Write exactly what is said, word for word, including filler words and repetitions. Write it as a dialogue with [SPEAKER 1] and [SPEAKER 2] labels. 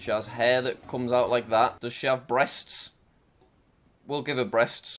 [SPEAKER 1] She has hair that comes out like that. Does she have breasts? We'll give her breasts.